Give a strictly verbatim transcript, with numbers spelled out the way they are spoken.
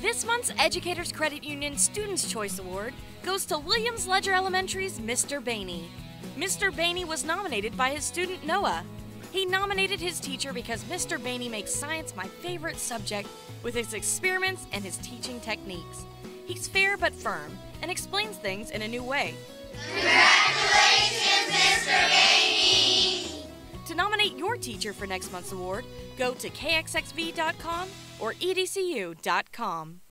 This month's Educators Credit Union Students' Choice Award goes to Williams Ledger Elementary's Mister Baney. Mister Baney was nominated by his student Noah. He nominated his teacher because Mister Baney makes science my favorite subject with his experiments and his teaching techniques. He's fair but firm and explains things in a new way. Congratulations, Mister Baney! To nominate your teacher for next month's award, go to K X X V dot com or E D C U dot com.